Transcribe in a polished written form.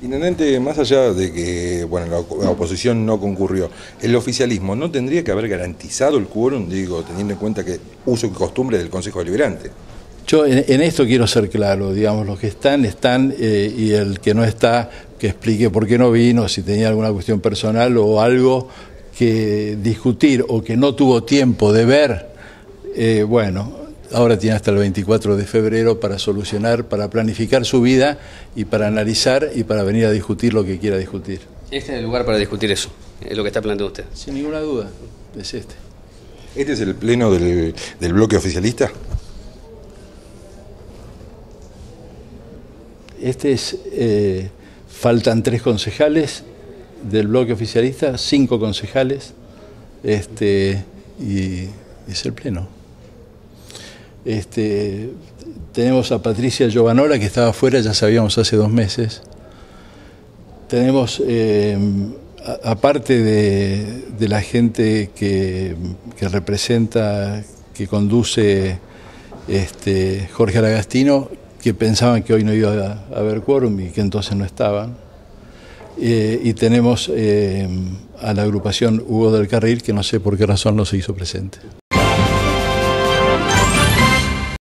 Intendente, más allá de que bueno, la oposición no concurrió, ¿el oficialismo no tendría que haber garantizado el quórum, digo, teniendo en cuenta que uso y costumbre del Consejo Deliberante? Yo en esto quiero ser claro, digamos, los que están, y el que no está, que explique por qué no vino, si tenía alguna cuestión personal o algo que discutir o que no tuvo tiempo de ver, bueno, ahora tiene hasta el 24 de febrero para solucionar, para planificar su vida y para analizar y para venir a discutir lo que quiera discutir. Este es el lugar para discutir eso, es lo que está planteando usted. Sin ninguna duda, es este. ¿Este es el pleno del bloque oficialista? Faltan 3 concejales del bloque oficialista, 5 concejales, y es el pleno. Tenemos a Patricia Giovanola, que estaba afuera, ya sabíamos hace 2 meses. Tenemos, aparte de la gente que representa, que conduce Jorge Aragastino, que pensaban que hoy no iba a haber quórum y que entonces no estaban. Y tenemos a la agrupación Hugo del Carril, que no sé por qué razón no se hizo presente.